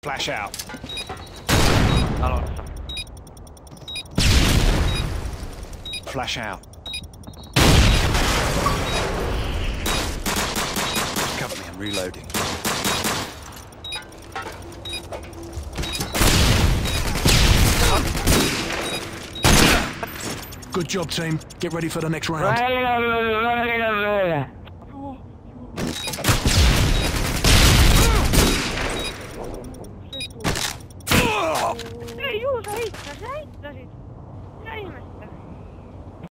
Flash out. Talossa. Flash out. Cover me, I'm reloading. Good job, team. Get ready for the next round.